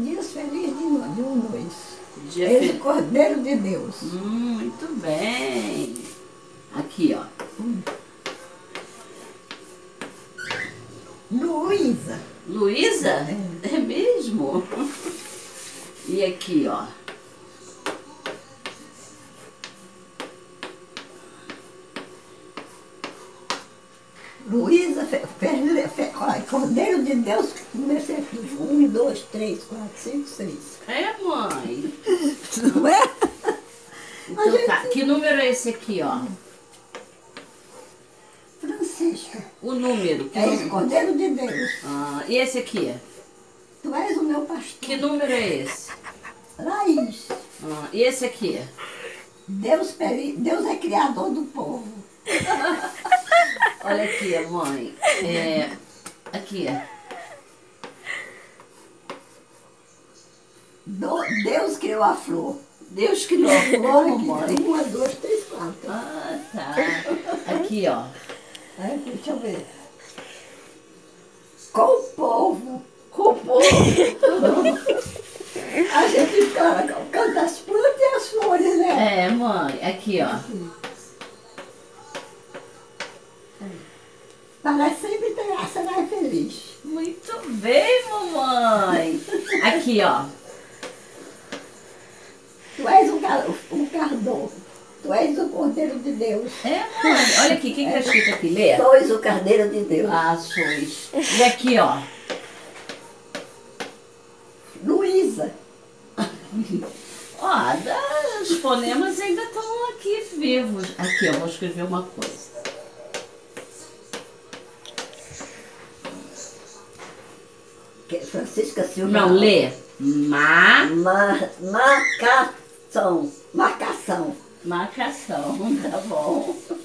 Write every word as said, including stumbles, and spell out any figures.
dias felizes de nós, de um dois. Dia Eis fe... o Cordeiro de Deus. Hum, muito bem. Aqui, ó. Hum. Luísa. Luísa? É. É mesmo? E aqui, ó. Luísa, fe, fe, fe, olha, Cordeiro de Deus, comecei aqui. Um, dois, três, quatro, cinco, seis. É, mãe. Não é? Então gente... tá. Que número é esse aqui, ó? Francisca. O número. Que É número? esse Cordeiro de Deus. Ah, e esse aqui? Tu és o meu pastor. Que número é esse? Laís. Ah, e esse aqui? Deus, peri... Deus é criador do povo. Olha aqui, mãe. É, aqui. Do... Deus criou a flor. Deus criou a flor, mãe. Uma, duas, três, quatro. Ah, tá. Aqui, ó. Aí, deixa eu ver. Com o povo. Com o povo. A gente canta, canta as plantas e as flores, né? É, mãe. Aqui, ó. Para sempre terá, será feliz. Muito bem, mamãe. Aqui, ó. Tu és o, car o cardor. Tu és o Cordeiro de Deus. É, mãe. Olha aqui, o que, que tá escrito aqui? Lê. Sois o Cordeiro de Deus. Ah, sois. E aqui, ó. Luísa. Ó, da- os fonemas ainda estão aqui vivos. Aqui, eu vou escrever uma coisa. Que é Francisca Silva. Não, lê. Ma... Ma marcação. Marcação. Marcação, tá bom.